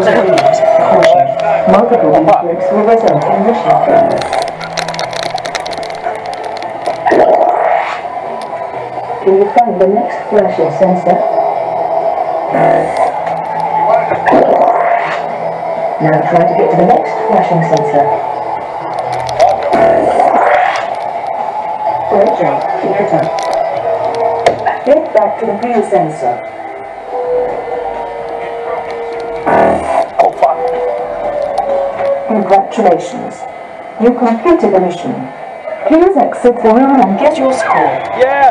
beams. Caution. Multiple networks will result in mission failure. Can you find the next flashing sensor? Now try to get to the next flashing sensor. Great job. Keep it up. Get back to the view sensor. Oh, fuck. Congratulations. You completed the mission. Please exit the room and get your score. Yeah!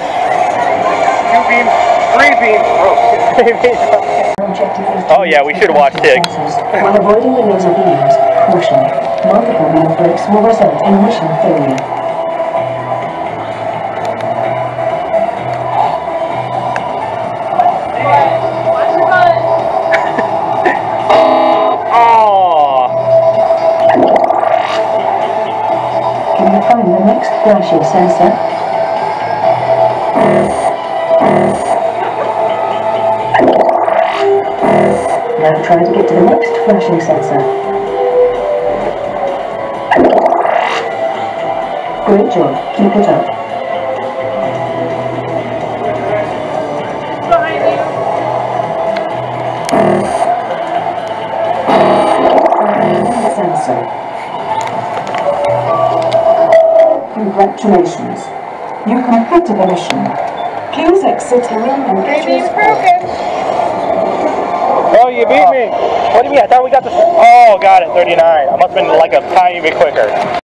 2 beams, 3 beams broke. 3 beams broke. Oh yeah, we should have watched Tig. While avoiding the laser beams, caution. Multiple beam breaks will result in mission failure. Can you find the next flashing sensor? Now try to get to the next flashing sensor. Great job. Keep it up. Behind you. Sensor. Congratulations. You completed the mission. Please exit the room and get your score. Broken. Oh, you beat me! What do you mean? I thought we got the... Oh, got it, 39. I must have been like a tiny bit quicker.